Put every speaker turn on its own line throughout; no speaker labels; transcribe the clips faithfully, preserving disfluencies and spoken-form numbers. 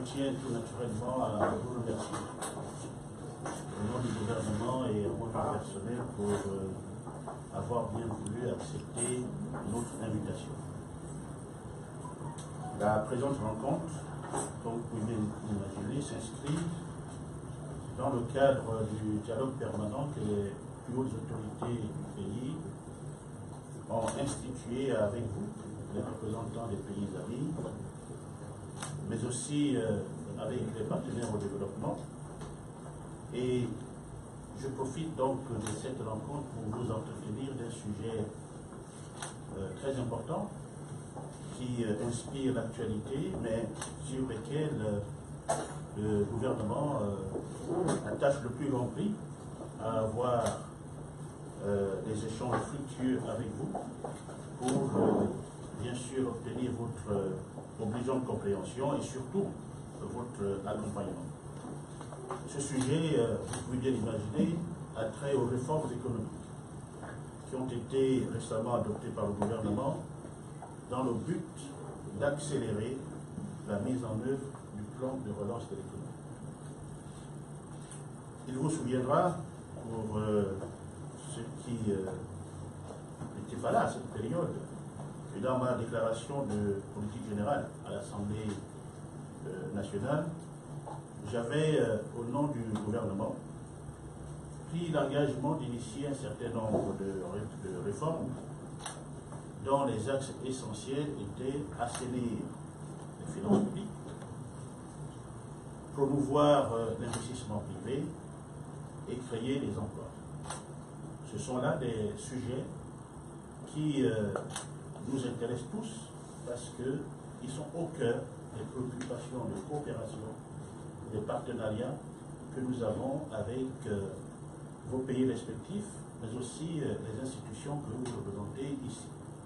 tiens tout naturellement à vous remercier au nom du gouvernement et au nom du personnel pour euh, avoir bien voulu accepter notre invitation. La présente rencontre, comme vous pouvez l'imaginer, s'inscrit dans le cadre du dialogue permanent que les plus hautes autorités du pays ont institué avec vous, les représentants des pays amis, mais aussi euh, avec les partenaires au développement. Et je profite donc de cette rencontre pour vous entretenir d'un sujet euh, très important qui euh, inspire l'actualité, mais sur lequel euh, le gouvernement euh, attache le plus grand prix à avoir euh, des échanges fructueux avec vous pour euh, bien sûr obtenir votre euh, obligeante compréhension et surtout euh, votre euh, accompagnement. Ce sujet, euh, vous pouvez bien l'imaginer, a trait aux réformes économiques qui ont été récemment adoptées par le gouvernement dans le but d'accélérer la mise en œuvre du plan de relance de l'économie. Il vous souviendra, pour euh, ceux qui euh, n'étaient pas là à cette période, que dans ma déclaration de politique générale à l'Assemblée euh, nationale, j'avais, euh, au nom du gouvernement, pris l'engagement d'initier un certain nombre de, de réformes dont les axes essentiels étaient assainir les finances publiques, promouvoir euh, l'investissement privé et créer des emplois. Ce sont là des sujets qui euh, nous intéressent tous parce qu'ils sont au cœur des préoccupations de coopération, des partenariats que nous avons avec euh, vos pays respectifs, mais aussi euh, les institutions que vous représentez ici.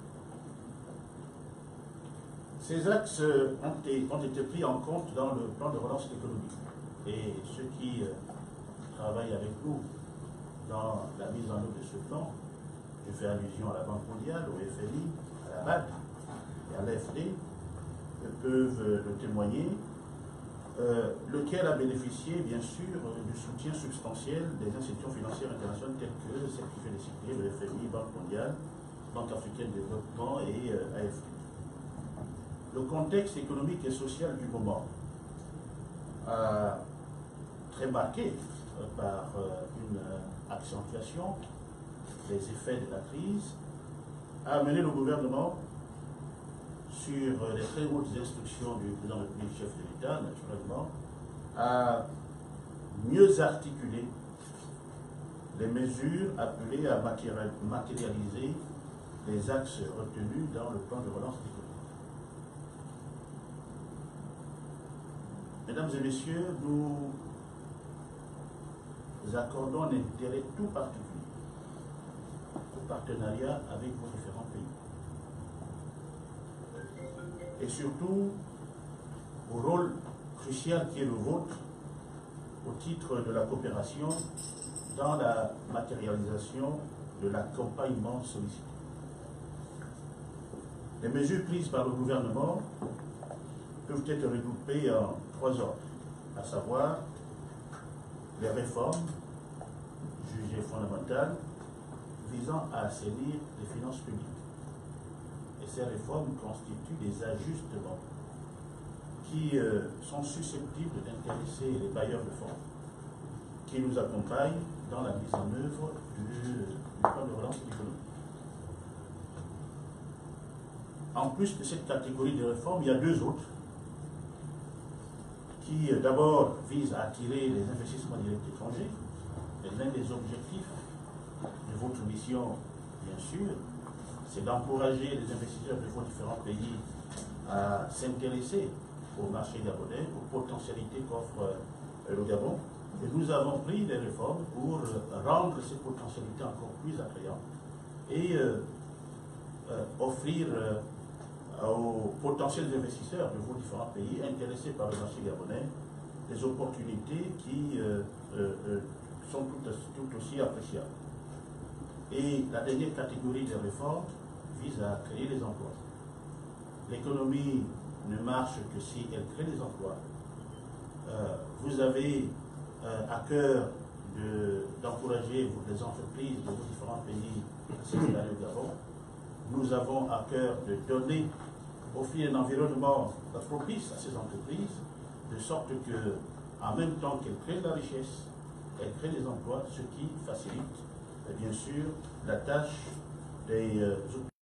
Ces axes euh, ont, été, ont été pris en compte dans le plan de relance économique. Et ceux qui euh, travaillent avec nous dans la mise en œuvre de ce plan, je fais allusion à la Banque mondiale, au F M I, à la B A D et à l'A F D, peuvent euh, le témoigner, euh, lequel a bénéficié bien sûr euh, du soutien substantiel des institutions financières internationales telles que celles qui fait les citer, le F M I, Banque mondiale, Banque africaine de développement et euh, A F D. Le contexte économique et social du moment, euh, très marqué euh, par euh, une euh, accentuation des effets de la crise, a amené le gouvernement, sur les très hautes instructions du président de la République, chef de l'État, naturellement, à mieux articuler les mesures appelées à matérialiser les axes retenus dans le plan de relance économique. Mesdames et messieurs, nous accordons un intérêt tout particulier au partenariat avec vos différents pays. Et surtout au rôle crucial qui est le vôtre au titre de la coopération dans la matérialisation de l'accompagnement sollicité. Les mesures prises par le gouvernement peuvent être regroupées en trois ordres, à savoir les réformes jugées fondamentales visant à assainir les finances publiques. Et ces réformes constituent des ajustements qui euh, sont susceptibles d'intéresser les bailleurs de fonds qui nous accompagnent dans la mise en œuvre du, du plan de relance économique. En plus de cette catégorie de réformes, il y a deux autres qui euh, d'abord visent à attirer les investissements directs étrangers. Et l'un des objectifs de votre mission, bien sûr, c'est d'encourager les investisseurs de vos différents pays à s'intéresser au marché gabonais, aux potentialités qu'offre le Gabon. Et nous avons pris des réformes pour rendre ces potentialités encore plus attrayantes et euh, euh, offrir euh, aux potentiels investisseurs de vos différents pays intéressés par le marché gabonais des opportunités qui euh, euh, euh, sont tout, tout aussi appréciables. Et la dernière catégorie des réformes vise à créer des emplois. L'économie ne marche que si elle crée des emplois. euh, vous avez euh, à cœur d'encourager de, les entreprises de vos différents pays à s'installer au Gabon. Nous avons à cœur de donner, offrir un environnement propice à ces entreprises, de sorte que, en même temps qu'elles créent de la richesse, elles créent des emplois, ce qui facilite, bien sûr, la tâche des euh,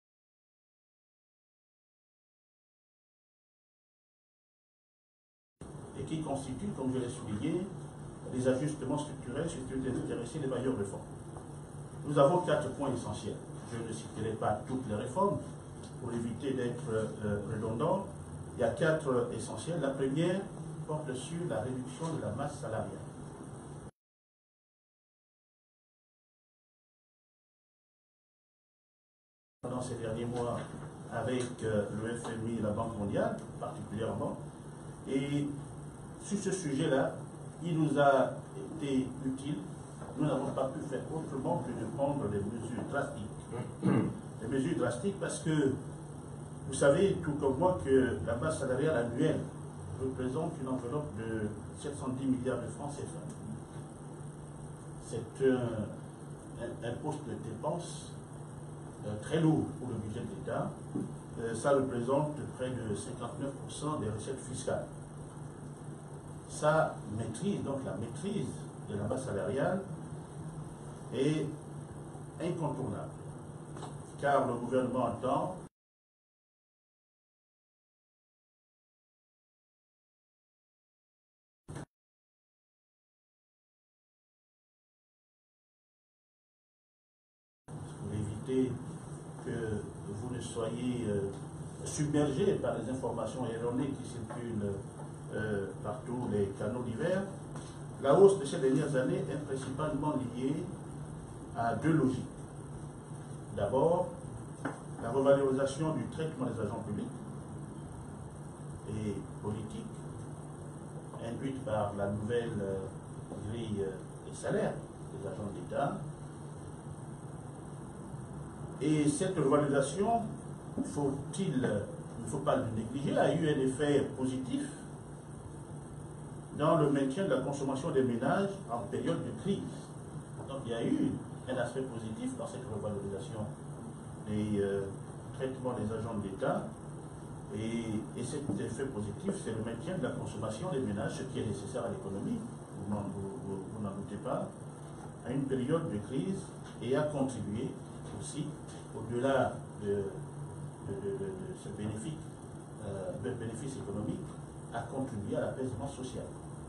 et qui constitue, comme je l'ai souligné, des ajustements structurels susceptibles d'intéresser les bailleurs de fonds. Nous avons quatre points essentiels. Je ne citerai pas toutes les réformes pour éviter d'être euh, redondant. Il y a quatre essentiels. La première porte sur la réduction de la masse salariale. Pendant ces derniers mois, avec euh, le F M I et la Banque mondiale, particulièrement, et sur ce sujet-là, il nous a été utile. Nous n'avons pas pu faire autrement que de prendre des mesures drastiques. Des mesures drastiques parce que vous savez, tout comme moi, que la masse salariale annuelle représente une enveloppe de sept cent dix milliards de francs C F A. C'est un, un, un poste de dépense euh, très lourd pour le budget de l'État. Euh, ça représente près de cinquante-neuf pour cent des recettes fiscales. Sa maîtrise, donc la maîtrise de la masse salariale, est incontournable, car le gouvernement entend pour éviter que vous ne soyez euh, submergés par les informations erronées qui circulent euh, par tous les canaux divers. La hausse de ces dernières années est principalement liée à deux logiques. D'abord, la revalorisation du traitement des agents publics et politiques, induite par la nouvelle euh, grille euh, des salaires des agents de l'État. Et cette revalorisation, faut-il, il ne faut pas le négliger, a eu un effet positif dans le maintien de la consommation des ménages en période de crise. Donc il y a eu un aspect positif dans cette revalorisation des euh, traitements des agents de l'État. Et, et cet effet positif, c'est le maintien de la consommation des ménages, ce qui est nécessaire à l'économie, vous n'en vous, vous, vous doutez pas, à une période de crise, et a contribué aussi, au-delà de, de, de, de, de ce bénéfice, euh, de bénéfice économique, a contribué à l'apaisement social.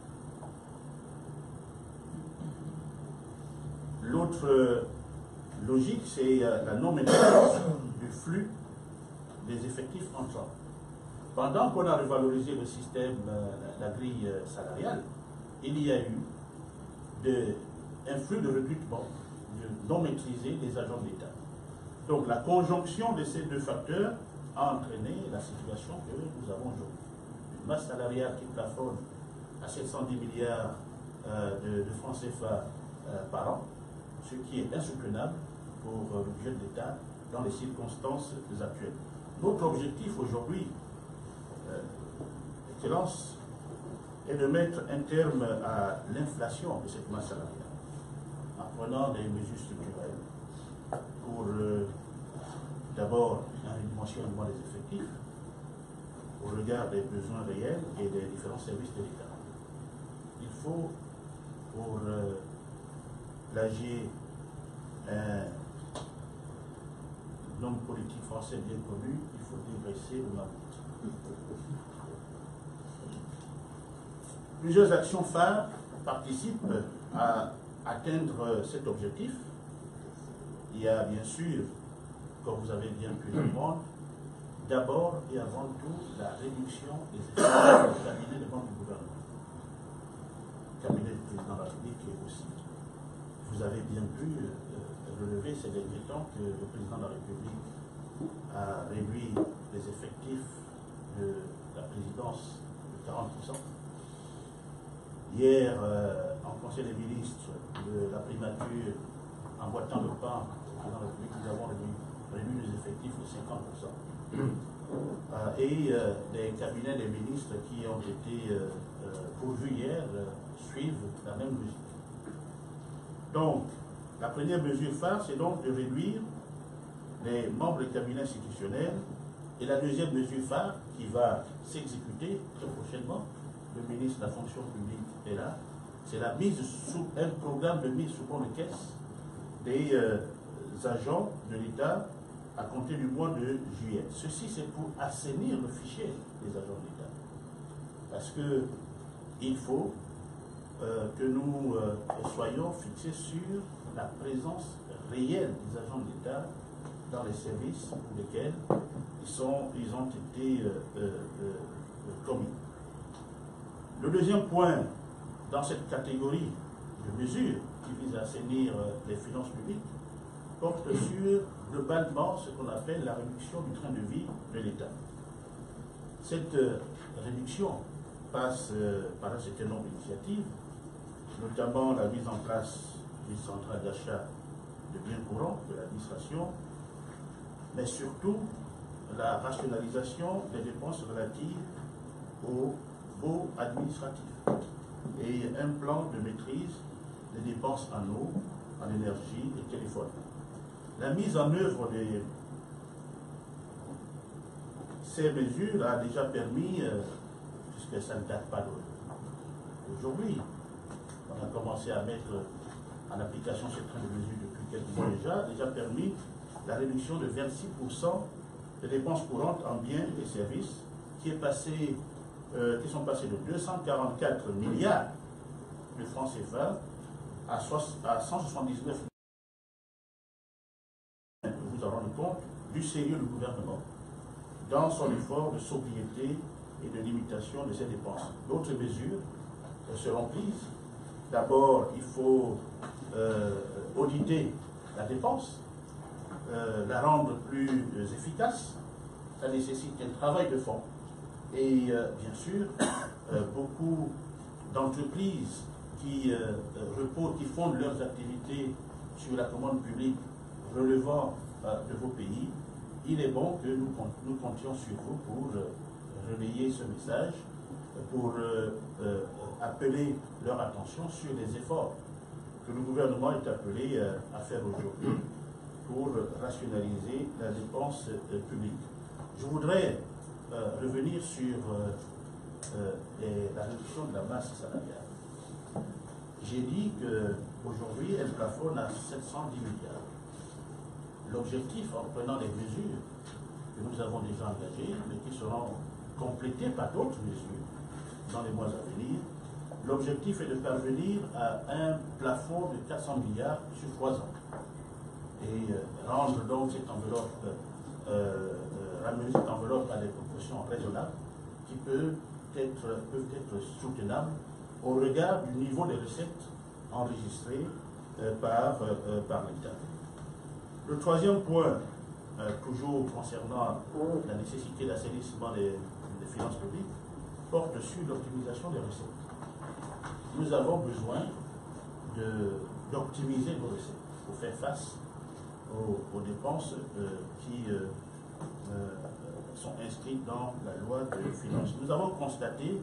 L'autre logique, c'est la non-maintenance du flux des effectifs entrants. Pendant qu'on a revalorisé le système, la grille salariale, il y a eu de, un flux de recrutement de non maîtrisé des agents de l'État. Donc la conjonction de ces deux facteurs a entraîné la situation que nous avons aujourd'hui. Une masse salariale qui plafonne à sept cent dix milliards euh, de, de francs C F A euh, par an, ce qui est insoutenable pour euh, le budget de l'État dans les circonstances actuelles. Notre objectif aujourd'hui, euh, Excellence, est de mettre un terme à l'inflation de cette masse salariale en prenant des mesures structurelles pour euh, d'abord un redimensionnement des effectifs au regard des besoins réels et des différents services de l'État. Il faut, pour euh, plagier un homme politique français bien connu, il faut dégraisser le mammouth. Plusieurs actions phares participent à atteindre cet objectif. Il y a bien sûr, comme vous avez bien pu le comprendre, d'abord et avant tout la réduction des effectifs du cabinet de membres du gouvernement. Le cabinet du président de la République est aussi. Vous avez bien pu euh, relever ces derniers temps que le président de la République a réduit les effectifs de la présidence de quarante pour cent. Hier, euh, en Conseil des ministres de la primature, en boitant le pain au président de la République, nous avons réduit, réduit les effectifs de cinquante pour cent. euh, et euh, les cabinets des ministres qui ont été euh, euh, pourvus hier euh, suivent la même mesure. Donc, la première mesure phare, c'est donc de réduire les membres des cabinets institutionnels. Et la deuxième mesure phare, qui va s'exécuter très prochainement, le ministre de la fonction publique est là, c'est la mise sous un programme de mise sous pont de caisse des euh, agents de l'État à compter du mois de juillet. Ceci, c'est pour assainir le fichier des agents de l'État. Parce que il faut euh, que nous euh, soyons fixés sur la présence réelle des agents de l'État dans les services pour lesquels ils, sont, ils ont été euh, euh, euh, commis. Le deuxième point dans cette catégorie de mesures qui vise à assainir euh, les finances publiques porte sur globalement ce qu'on appelle la réduction du train de vie de l'État. Cette euh, réduction passe euh, par un certain nombre d'initiatives, notamment la mise en place d'une centrale d'achat de biens courants de l'administration, mais surtout la rationalisation des dépenses relatives aux baux administratifs et un plan de maîtrise des dépenses en eau, en énergie et téléphone. La mise en œuvre de ces mesures a déjà permis, euh, puisque ça ne date pas d'aujourd'hui, on a commencé à mettre en application ce train de mesures depuis quelques mois déjà, déjà permis la réduction de vingt-six pour cent des dépenses courantes en biens et services qui, est passé, euh, qui sont passées de deux cent quarante-quatre milliards de francs C F A à cent soixante-dix-neuf milliards. Vous en rendez compte du sérieux du gouvernement dans son effort de sobriété et de limitation de ses dépenses. D'autres mesures euh, seront prises. D'abord, il faut euh, auditer la dépense, euh, la rendre plus euh, efficace. Ça nécessite un travail de fond. Et euh, bien sûr, euh, beaucoup d'entreprises qui euh, reposent, qui fondent leurs activités sur la commande publique relevant euh, de vos pays, il est bon que nous, nous comptions sur vous pour euh, relayer ce message, pour euh, euh, appeler leur attention sur les efforts que le gouvernement est appelé euh, à faire aujourd'hui pour rationaliser la dépense euh, publique. Je voudrais euh, revenir sur euh, euh, les, la réduction de la masse salariale. J'ai dit qu'aujourd'hui, elle plafonne à sept cent dix milliards. L'objectif, en prenant les mesures que nous avons déjà engagées, mais qui seront complétées par d'autres mesures dans les mois à venir, l'objectif est de parvenir à un plafond de quatre cents milliards sur trois ans. Et euh, rendre donc cette enveloppe, euh, euh, ramener cette enveloppe à des proportions raisonnables qui peuvent être, peuvent être soutenables au regard du niveau des recettes enregistrées euh, par, euh, par l'État. Le troisième point, euh, toujours concernant la nécessité d'assainissement des, des finances publiques, porte sur l'optimisation des recettes. Nous avons besoin d'optimiser nos recettes pour faire face aux, aux dépenses euh, qui euh, euh, sont inscrites dans la loi de finances. Nous avons constaté,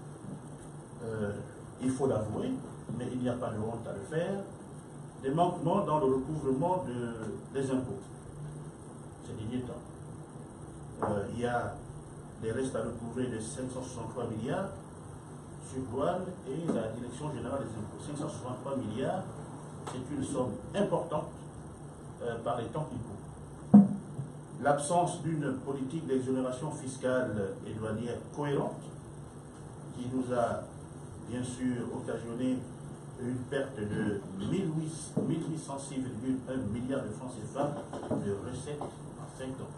euh, il faut l'avouer, mais il n'y a pas de honte à le faire, des manquements dans le recouvrement de, des impôts ces derniers temps. Euh, il y a des restes à recouvrer de cinq cent soixante-trois milliards sur douane et la Direction générale des impôts. cinq cent soixante-trois milliards, c'est une somme importante euh, par les temps qui courent. L'absence d'une politique d'exonération fiscale et douanière cohérente qui nous a bien sûr occasionné une perte de mille huit cent six virgule un milliards de francs C F A de recettes en cinq ans.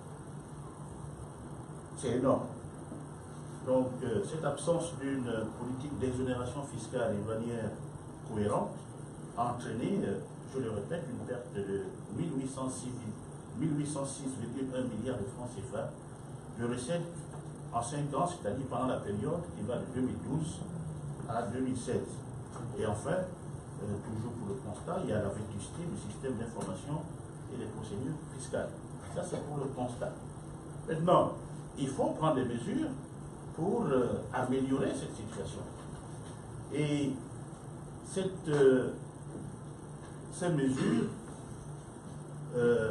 C'est énorme. Donc, euh, cette absence d'une politique d'exonération fiscale et douanière cohérente a entraîné, euh, je le répète, une perte de mille huit cent six virgule un milliards de francs C F A de recettes en cinq ans, c'est-à-dire pendant la période qui va de deux mille douze à deux mille seize. Et enfin, euh, toujours pour le constat, il y a la vétusté du système d'information et des procédures fiscales. Ça, c'est pour le constat. Maintenant, il faut prendre des mesures pour euh, améliorer cette situation. Et cette, euh, ces mesures euh,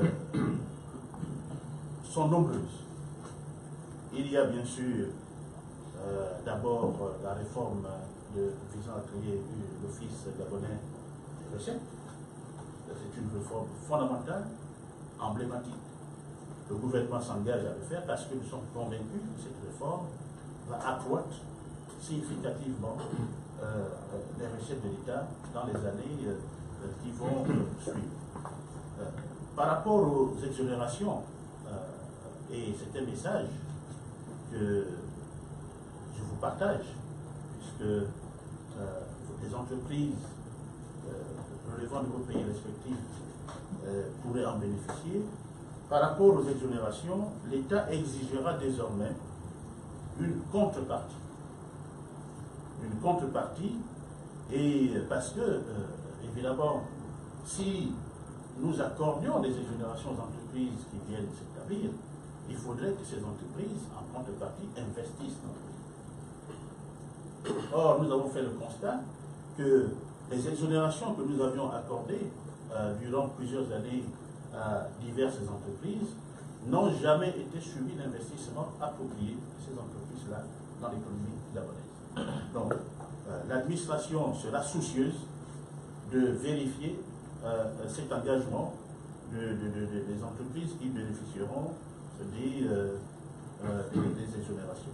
sont nombreuses. Il y a bien sûr euh, d'abord la réforme de, visant à créer l'Office gabonais des recettes. C'est une réforme fondamentale, emblématique. Le gouvernement s'engage à le faire parce que nous sommes convaincus que cette réforme va accroître significativement euh, les recettes de l'État dans les années euh, qui vont euh, suivre. Euh, par rapport aux exonérations, euh, et c'est un message que je vous partage, puisque euh, des entreprises euh, relevant de vos pays respectifs euh, pourraient en bénéficier. Par rapport aux exonérations, l'État exigera désormais une contrepartie. Une contrepartie, et parce que, euh, évidemment, si nous accordions des exonérations aux entreprises qui viennent s'établir, il faudrait que ces entreprises, en contrepartie, investissent dans le pays. Or, nous avons fait le constat que les exonérations que nous avions accordées euh, durant plusieurs années à diverses entreprises n'ont jamais été suivies d'investissements appropriés de ces entreprises-là dans l'économie gabonaise. Donc, euh, l'administration sera soucieuse de vérifier euh, cet engagement de, de, de, de, des entreprises qui bénéficieront des, euh, euh, des, des exonérations.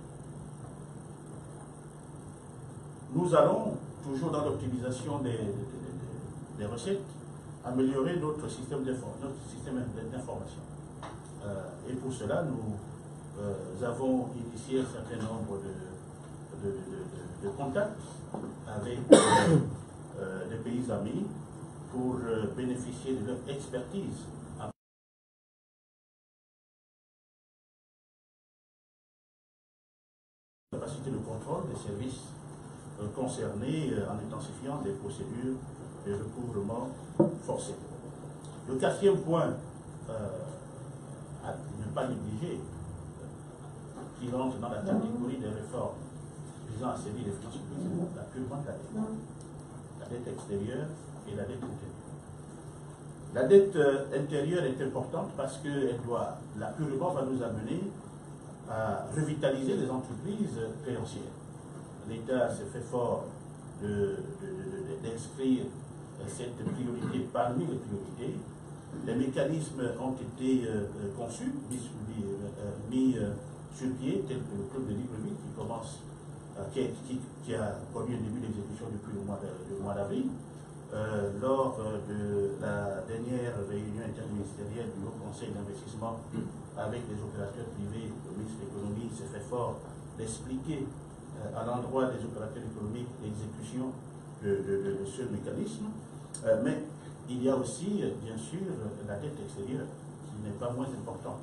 Nous allons, toujours dans l'optimisation des, des, des, des recettes, améliorer notre système d'information. Euh, et pour cela, nous euh, avons initié un certain nombre de, de, de, de, de contacts avec euh, euh, des pays amis pour euh, bénéficier de leur expertise. Capacité de contrôle des services euh, concernés euh, en intensifiant des procédures de recouvrement forcé. Le quatrième point euh, à ne pas négliger, euh, qui rentre dans la catégorie des réformes visant à servir les finances publiques, c'est l'apurement de la dette. La dette extérieure et la dette intérieure. La dette euh, intérieure est importante parce que elle doit, l'apurement va nous amener à revitaliser les entreprises créancières. L'État s'est fait fort d'inscrire cette priorité parmi les priorités. Les mécanismes ont été euh, conçus, mis, mis, euh, mis euh, sur pied, tel que le club de librairie qui commence, euh, qui, qui, qui a connu un début d'exécution depuis le mois d'avril. Euh, lors de la dernière réunion interministérielle du Haut Conseil d'investissement avec les opérateurs privés, le ministre de l'économie s'est fait fort d'expliquer euh, à l'endroit des opérateurs économiques l'exécution de, de, de, de ce mécanisme. Euh, mais il y a aussi, euh, bien sûr, la dette extérieure, qui n'est pas moins importante,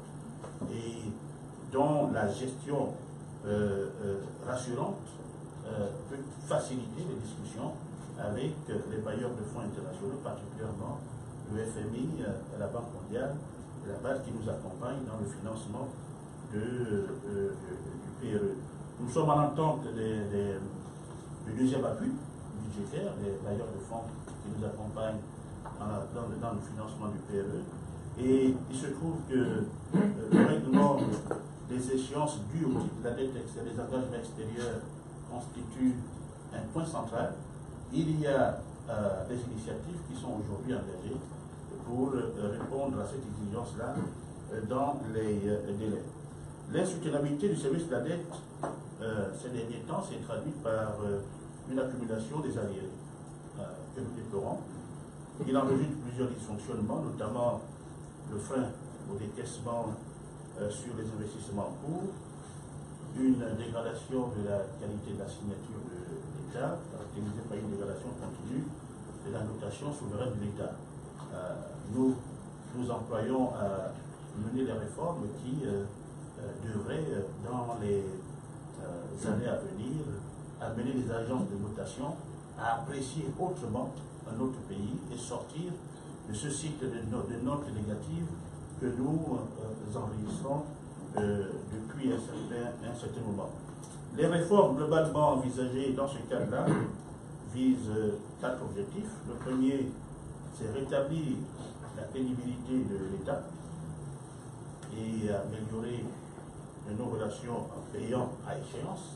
et dont la gestion euh, euh, rassurante euh, peut faciliter les discussions avec les bailleurs de fonds internationaux, particulièrement le F M I, la Banque mondiale, la base qui nous accompagne dans le financement de, de, de, du P R E. Nous sommes en entente des, des, du deuxième appui budgétaire, les bailleurs de fonds qui nous accompagnent dans, la, dans, le, dans le financement du P R E. Et il se trouve que euh, le règlement des échéances dues au titre de la dette extérieure, des engagements extérieurs constitue un point central. Il y a euh, des initiatives qui sont aujourd'hui engagées pour euh, répondre à cette exigence-là euh, dans les, euh, les délais. L'insoutenabilité du service de la dette, euh, ces derniers temps, s'est traduite par euh, une accumulation des arriérés euh, que nous déplorons. Il en résulte plusieurs dysfonctionnements, notamment le frein au décaissement euh, sur les investissements en cours, une dégradation de la qualité de la signature de l'État, caractérisée par une dégradation continue de la notation souveraine de l'État. Euh, nous nous employons à mener des réformes qui euh, euh, devraient, euh, dans les euh, années à venir, amener les agences de notation à apprécier autrement un autre pays et sortir de ce cycle de, no de notes négatives que nous euh, enregistrons euh, depuis un certain, un certain moment. Les réformes globalement envisagées dans ce cadre-là visent euh, quatre objectifs. Le premier, c'est rétablir la pénibilité de l'État et améliorer nos relations en payant à échéance,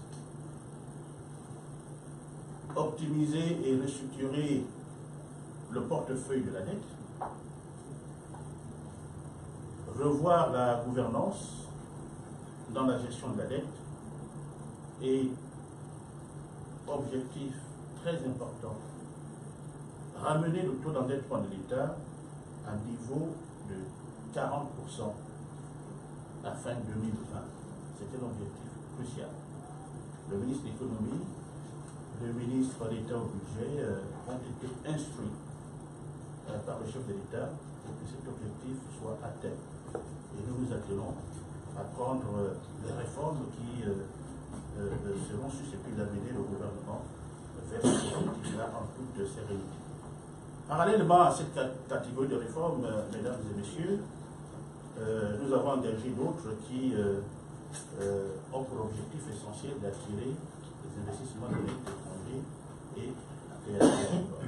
optimiser et restructurer le portefeuille de la dette, revoir la gouvernance dans la gestion de la dette et, objectif très important, ramener le taux d'endettement de l'État à un niveau de quarante pour cent à fin deux mille vingt. C'était l'objectif crucial. Le ministre de l'économie, le ministre d'État au budget euh, ont été instruits euh, par le chef de l'État pour que cet objectif soit atteint. Et nous nous attelons à prendre euh, les réformes qui euh, euh, seront susceptibles d'amener le gouvernement vers cet objectif-là en toute sérénité. Parallèlement à cette catégorie de réformes, euh, mesdames et messieurs, euh, nous avons engagé d'autres qui euh, euh, ont pour objectif essentiel d'attirer les investissements directs étrangers et la création d'emplois.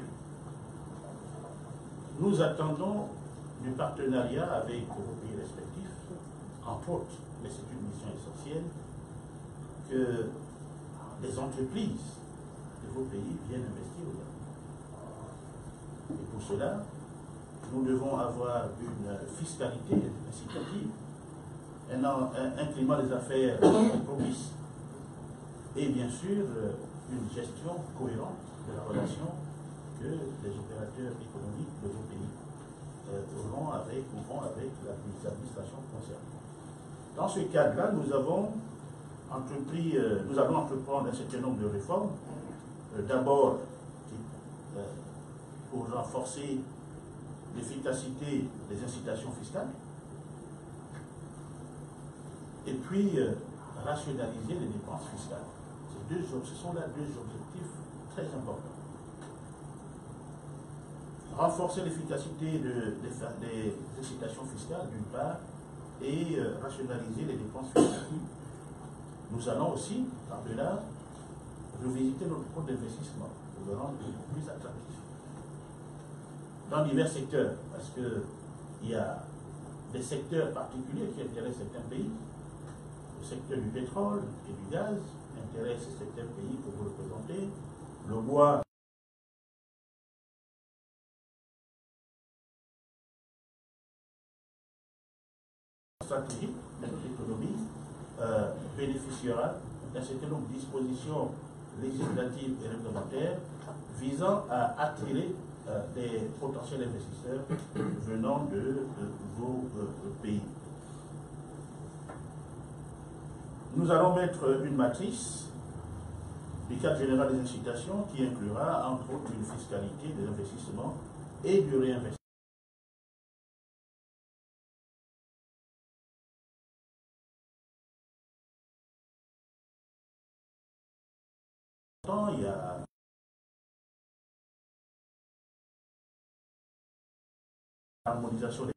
Nous attendons du partenariat avec vos pays respectifs, entre autres, mais c'est une mission essentielle, que les entreprises de vos pays viennent investir au Gabon. Et pour cela, nous devons avoir une fiscalité incitative, un, un, un climat des affaires propice et bien sûr une gestion cohérente de la relation que les opérateurs économiques de vos pays euh, auront avec ou auront avec les administrations concernées. Dans ce cadre-là, nous avons entrepris, euh, nous allons entreprendre un certain nombre de réformes. Euh, D'abord, euh, pour renforcer l'efficacité des incitations fiscales, et puis euh, rationaliser les dépenses fiscales. Ces deux, ce sont là deux objectifs très importants. Renforcer l'efficacité de, de, des incitations fiscales, d'une part, et euh, rationaliser les dépenses fiscales. Nous allons aussi, par-delà, revisiter notre compte d'investissement pour le rendre plus attractif dans divers secteurs, parce qu'il y a des secteurs particuliers qui intéressent certains pays. Le secteur du pétrole et du gaz intéresse certains pays que vous représentez. Le bois stratégique de notre économie euh, bénéficiera d'un certain nombre de dispositions législatives et réglementaires visant à attirer euh, des potentiels investisseurs venant de, de vos euh, pays. Nous allons mettre une matrice du cadre général des incitations qui inclura entre autres une fiscalité des investissements et du réinvestissement. Il y a l'harmonisation des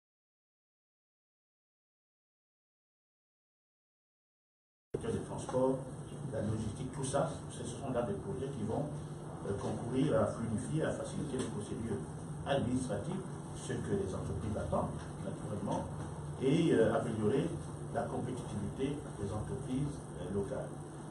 secteurs des transports, la logistique, tout ça, ce sont là des projets qui vont euh, concourir à fluidifier, à faciliter les procédures administratives, ce que les entreprises attendent, naturellement, et euh, améliorer la compétitivité des entreprises euh, locales.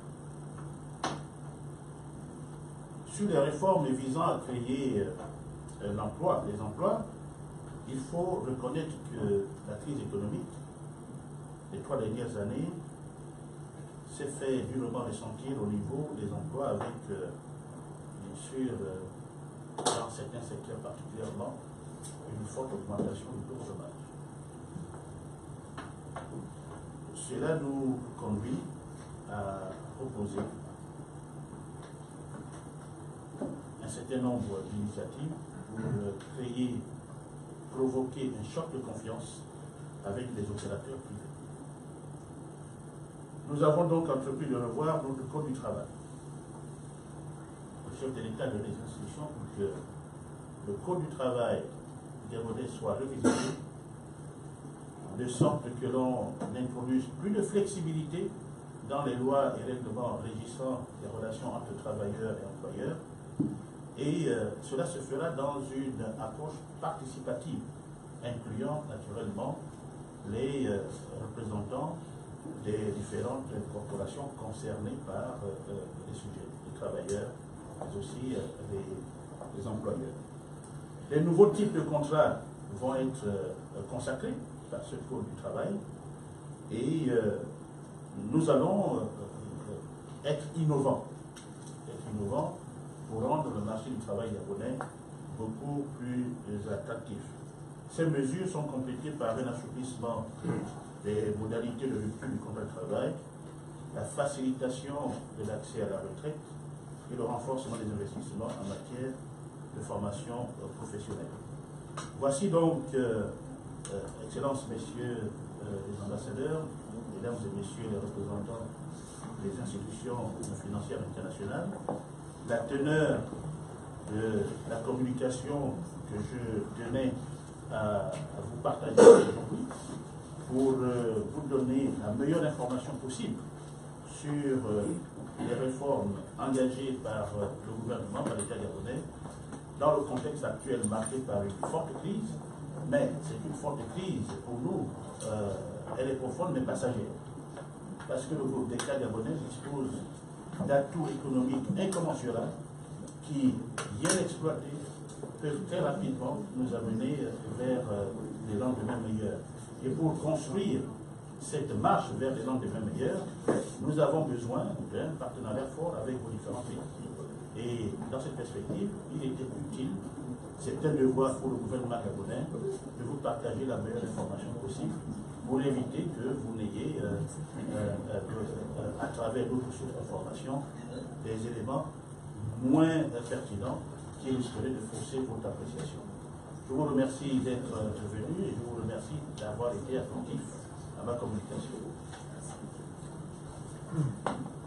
Sur les réformes visant à créer euh, l'emploi, les emplois, il faut reconnaître que la crise économique des trois dernières années s'est fait durement ressentir au niveau des emplois avec, euh, bien sûr, euh, dans certains secteurs particulièrement, une forte augmentation du taux de chômage. Cela nous conduit à proposer un certain nombre d'initiatives pour créer, provoquer un choc de confiance avec les opérateurs privés. Nous avons donc entrepris de revoir notre code du travail. Le chef de l'État a donné des instructions pour que le code du travail gabonais soit révisité de sorte que l'on introduise plus de flexibilité dans les lois et règlements régissant les relations entre travailleurs et employeurs. Et euh, cela se fera dans une approche participative, incluant naturellement les euh, représentants des différentes corporations concernées par euh, les sujets, les travailleurs, mais aussi euh, les, les employeurs. Les nouveaux types de contrats vont être euh, consacrés par ce code du travail et euh, nous allons euh, être innovants, être innovants pour rendre le marché du travail gabonais beaucoup plus attractif. Ces mesures sont complétées par un assouplissement des modalités de rupture du contrat de travail, la facilitation de l'accès à la retraite et le renforcement des investissements en matière de formation professionnelle. Voici donc, euh, euh, Excellences, Messieurs euh, les ambassadeurs, Mesdames et Messieurs les représentants des institutions financières internationales, la teneur de la communication que je tenais à, à vous partager aujourd'hui pour euh, vous donner la meilleure information possible sur euh, les réformes engagées par euh, le gouvernement, par l'État gabonais, dans le contexte actuel marqué par une forte crise, mais c'est une forte crise pour nous, euh, elle est profonde mais passagère, parce que le groupe d'État gabonais dispose d'atouts économiques incommensurables qui, bien exploités, peuvent très rapidement nous amener vers euh, des lendemains meilleurs. Et pour construire cette marche vers des lendemains meilleurs, nous avons besoin d'un partenariat fort avec vos différents pays. Et dans cette perspective, il était utile, c'est un devoir pour le gouvernement gabonais, de vous partager la meilleure information possible pour éviter que vous n'ayez, euh, euh, euh, à travers d'autres sources d'information, des éléments moins pertinents qui risqueraient de fausser votre appréciation. Je vous remercie d'être venu et je vous remercie d'avoir été attentif à ma communication.